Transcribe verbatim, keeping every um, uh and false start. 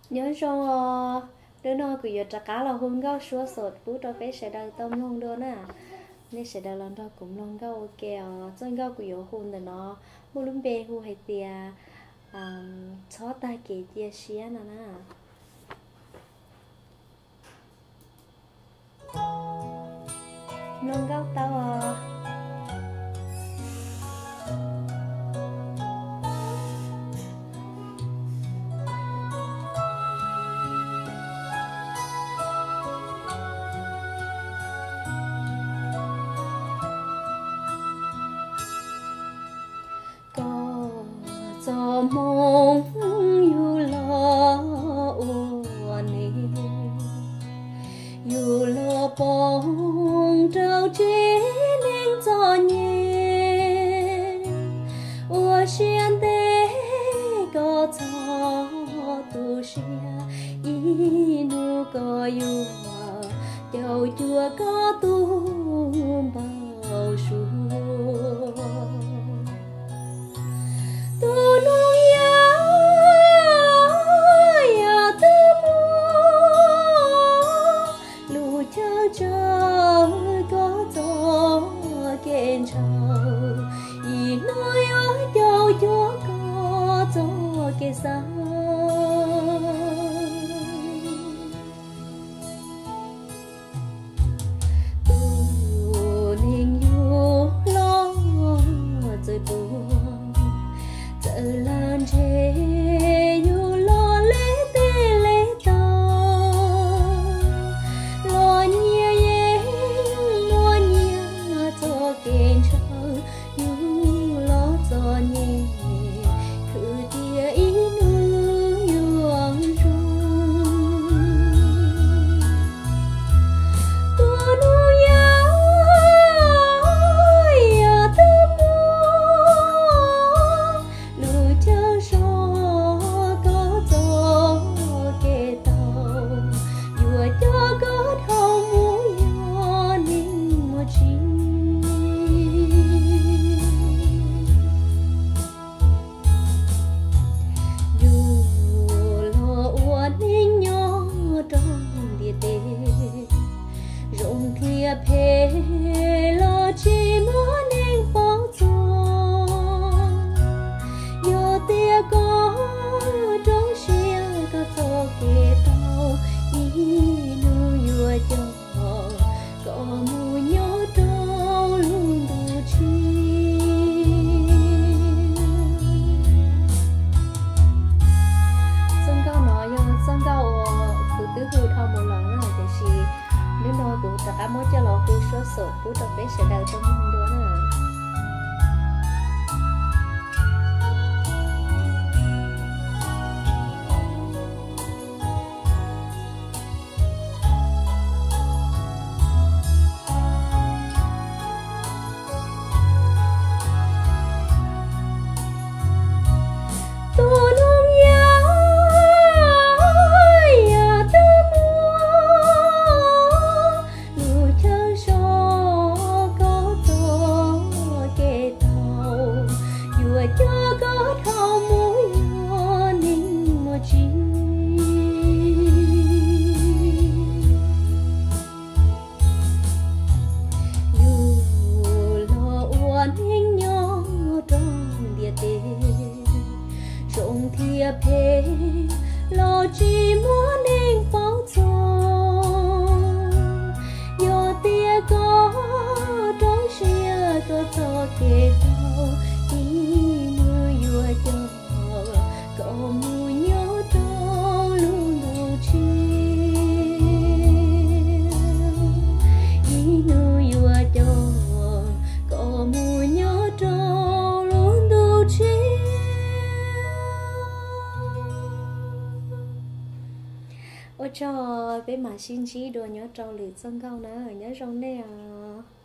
nhớ cho đứa nó cứ giờ trả cá là hôn gao xua sột bút cho bé sẽ đào tôm luôn đứa nè nên sẽ đào lần đó cũng luôn gao ok chân gao cứ giờ hôn để nó mua lúm bê hôn hay tia chó ta kể tia xía nè nè luôn gao tao cho mong yêu lo uan yêu lo bông trao chế nên cho nhẹ ua xiên tế có cho tu xia y nu có yêu dầu chùa có tu bao xuống tu nung ya ya tu mu lu cha cha có gió kèn trầu y nói ở đâu cho có gió kèn sao tu nên yêu lo rồi tu lan chế yêu lo lễ tê lễ tao lo nhẹ nhẹ lo nhẹ cho kén trâu yêu lo cho nhẹ cứ tia ý nu yêu ang trung tu nu ya ya tu phê lo chi muốn nên bóng giòn yo tia có trong xia có cho kê tao y nu yo cho có mu nhớ trâu luôn đủ chi sân cao nói sân cao cứ tứ hư thao một lần nữa thì chỉ nếu nó đủ tất cả mỗi cho lọ cứ số số bút cho bé sẽ đào trong mông đứa nè cho có thao mũi lo ninh một chi dù lo uốn ninh nhỏ trong địa tê rộng thia phê lo chi muốn ninh bao tròn yo tia có trong xia có cho kê tao cho cậu mu nhớ trâu luôn đủ chi ý nu yêu cho cậu mu nhớ trâu luôn đủ chi ôi cho bé mà xin chí đồ nhớ trâu lì sân cao nữa nhớ trong đây à